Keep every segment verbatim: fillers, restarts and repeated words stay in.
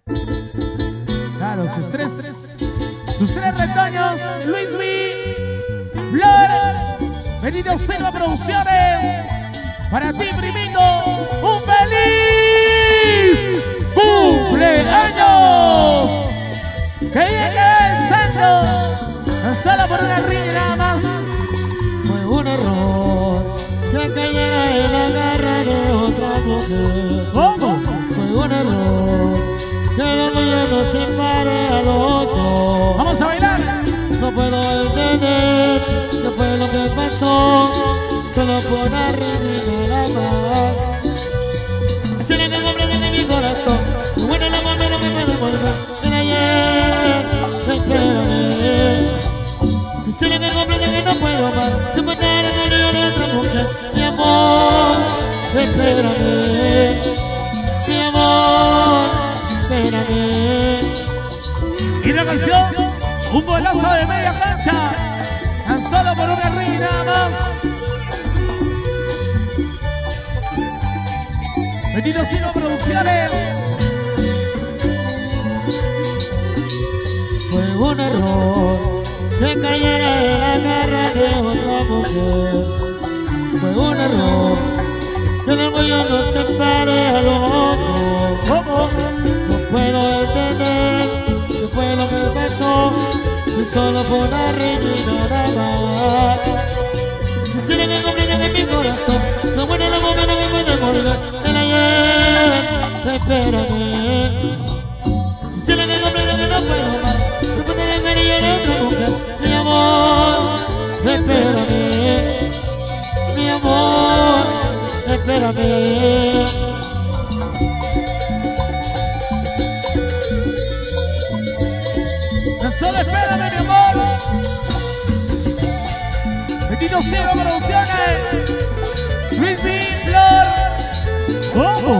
Claro, sus tres, sus tres retoños, Luis V, Flor, Benito Silva Producciones. Para ti, primito, un feliz cumpleaños. Que llegue el santo, solo por una riña nada más. Fue un error que cayera en la garra de otra mujer. ¿Cómo? Fue un error que el orgullo nos separe a los dos. Vamos a bailar. No puedo entender qué fue lo que pasó, solo por una riña más. Se le me comprende mi corazón, lo bueno el amor no me puede volver. En ayer, espérame. Se le me comprende que no puedo más, soportar el odio de otra mujer. Mi amor, espérame. Mi amor, espérame. Y la canción, un golazo de media cancha, tan solo por una ring nada más. Benito Silva Producciones. Fue un error que cayera en la garra de otra mujer. Fue un error que el orgullo nos separe a los dos. ¿Cómo? No puedo entender qué fue lo que pasó, si solo por una riña y nada más. Si le me comprende en mi corazón, lo bueno es la mujer no me puede volver. En ayer, espérame. Si le me comprende que no puedo más, no puedo dejar ir a otra mujer. Mi amor, espérame. Mi amor, espérame. Solo espérame, mi amor. Benito Silva Producciones. Luis V, Flor. ¿Cómo?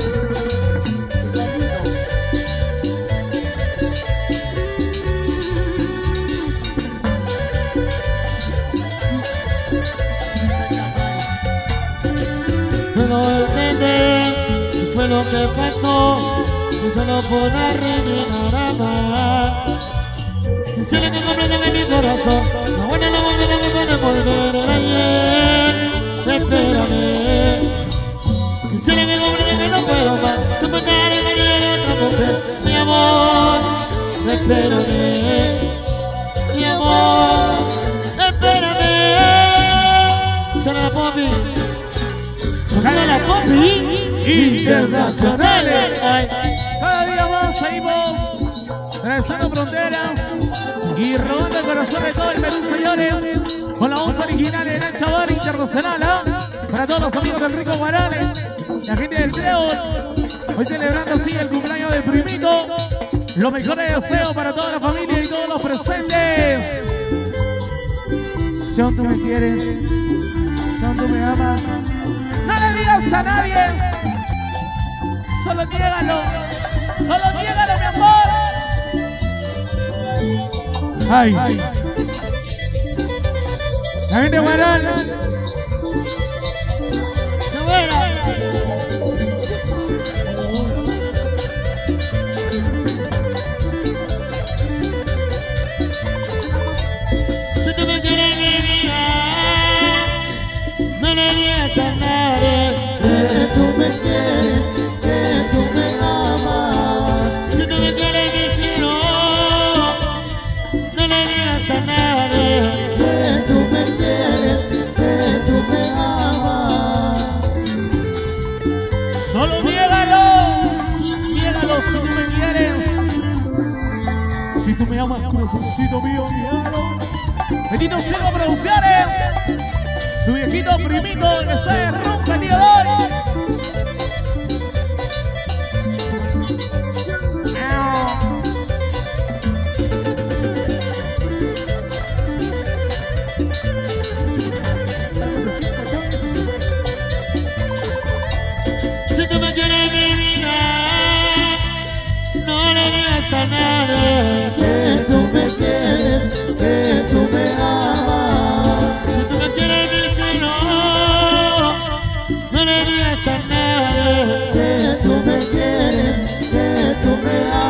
Puedo entender qué fue lo que pasó, si solo por una riña y nada más. Si le me comprende en mi corazón, lo bueno es la mujer no me puede volver. En ayer, espérame. Si le me comprende que no puedo más, soportar el odio de otra mujer. Mi amor, espérame. Mi amor, espérame. Suena la Poppy. Suena la Poppy Internacionales. Ay. Cada día más seguimos atravesando fronteras y robando el corazón de todo el Perú, señores, con la voz original de Nacha Bar Internacional, ¿eh? Para todos los amigos del Rico Guarane, la gente del Trébol, hoy celebrando así el cumpleaños del primito. Los mejores deseos para toda la familia y todos los presentes. Si aún tú me quieres, si aún tú me amas, no le digas a nadie, solo niégalo, solo niégalo, mi amor. Ay, la gente de Guarana. ¡Qué buena! Si tú me quieres mi vida, no le digas a nadie que tú me quieres, que tú me amas. Si tú me quieres mi cielo, no le digas a nadie que tú me quieres, que tú me amas. Solo niégalo, niégalo si tú me quieres. Si tú me amas, corazoncito mío, niégalo. Benito Silva Producciones, su viejito primito que se rompe el día de hoy. Si tú me quieres mi vida, no le digas a nadie que tú me quieres, que tú me amas. Si tú me quieres mi cielo, no le digas a nadie que tú me quieres, que tú me amas.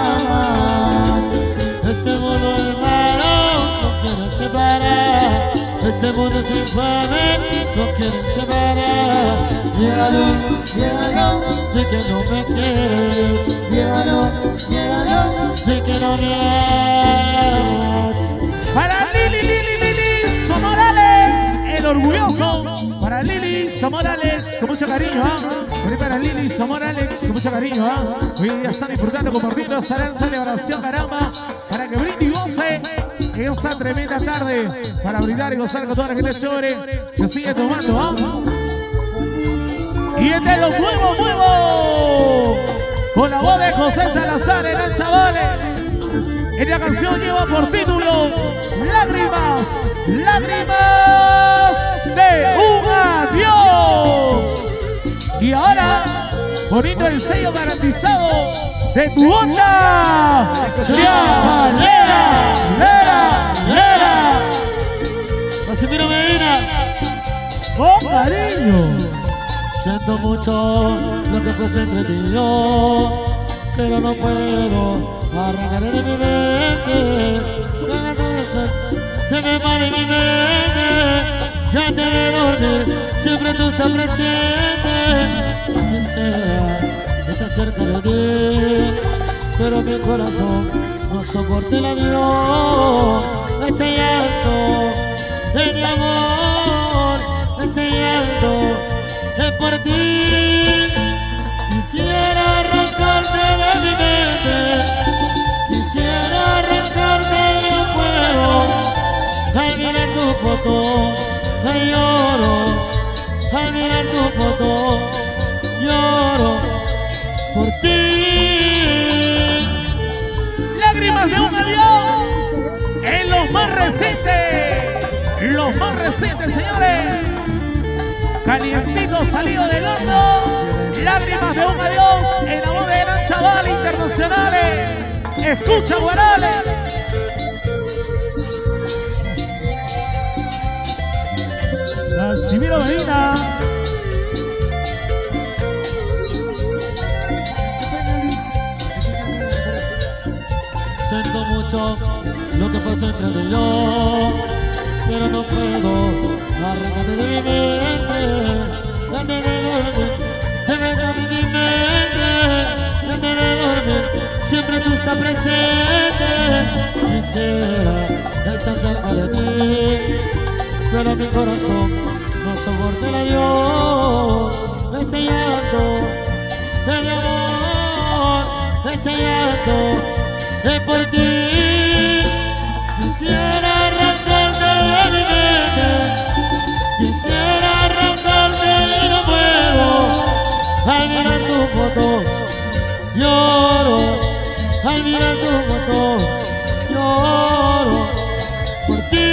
amores infames no quieren separar. Llévalo, llévalo, de que no me quieres. Llévalo, llévalo, de que no me amas. Para Lili, Lili, Lili Somorales, el orgulloso. Para Lili Somorales, con mucho cariño, ¿ah? ¿eh? Para Lili Somorales, con mucho cariño, ¿ah? ¿eh? Hoy día están disfrutando, compartiendo esta gran celebración, caramba, para que brinde y goce en esta tremenda tarde, para brindar y gozar con toda la gente chévere que sigue tomando, ¿ah? ¿eh? Y este los nuevos, nuevos, con la voz de José Salazar, el chavales. Esta canción lleva por título Lágrimas, Lágrimas de un adiós. Y ahora, poniendo el sello garantizado de tu onda, Chavalera, Lera, Lera. Casimiro Medina, ¡oh, cariño! siento mucho lo que fue entre ti y yo, pero no puedo arrancar de mi mente. Se me para mi mente, ya te de dormir, siempre tú estás presente. Quisiera estar cerca de ti, pero mi corazón no soporta el adiós. Ese llanto de mi amor, ese llanto es por ti. Quisiera arrancarte de mi mente, quisiera arrancarte y no puedo. Ay, mira tu foto, ay, lloro. Ay, mira tu foto, lloro por ti. Lágrimas de un adiós en los más recientes, los más recientes, señores. Calientito salido del horno, lágrimas de un adiós en la voz de gran chaval internacionales. Escucha, Guarales. Casimiro Medina. Siento mucho lo que pasó entre tú y yo, pero no puedo arrancarte de mi mente. Dame de dormir, dame de mi mente, dame de dormir, siempre tú estás presente. Quisiera estar cerca de ti, pero mi corazón no soporta el adiós. Ese llanto de mi amor, ese llanto es por ti. Quisiera arrancarte de mi mente, quisiera arrancarte y no puedo. Al mirar tu foto, lloro. Al mirar tu foto, lloro por ti.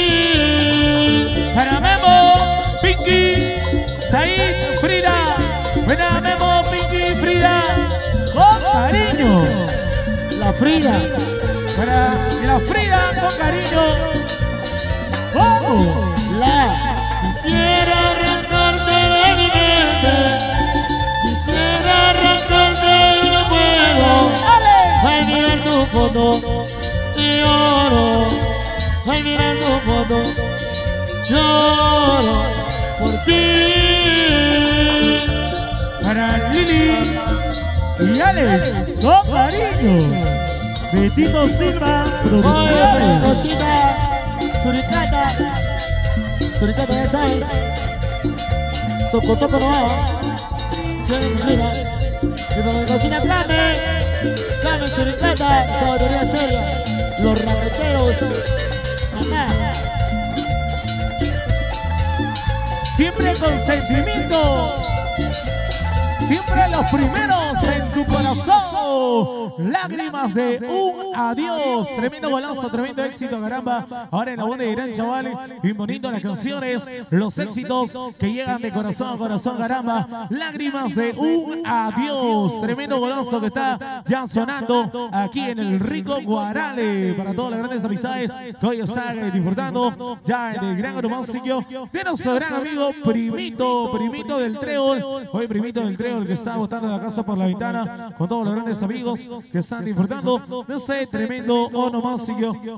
Para Memo, Pinky, Said, Frida. Para Memo, Pinky, Frida. Con cariño. La Frida. Para la Frida, con cariño. ¡Oh! La quisiera arrancarte de mi mente, quisiera arrancarte y no puedo. Al mirar tu foto, lloro. Al mirar tu foto, lloro por ti. Para Lili y Alex, con cariño. Betito Silva, producciones. Cosita, suricata, suricata ya sabes. Toco, toco no hago. Mira, mira, cocina Flame, Flame, suricata, sabiduría seria. Los rapeteros, mamá. Siempre con sentimiento, siempre los primeros en tu corazón. Lágrimas de un adiós. Tremendo golazo, tremendo éxito, caramba. Ahora en la voz de gran chavales, imponiendo las canciones, los éxitos que llegan de corazón a corazón, caramba. Lágrimas de un adiós. Tremendo golazo que está ya sonando aquí en el rico Guarale. Para todas las grandes amistades que hoy están disfrutando ya en el gran romántico de nuestro gran amigo Primito, Primito del Trébol. Hoy Primito del Trébol que está botando la casa por la ventana con todos los grandes amigos que están disfrutando de este tremendo onomástico.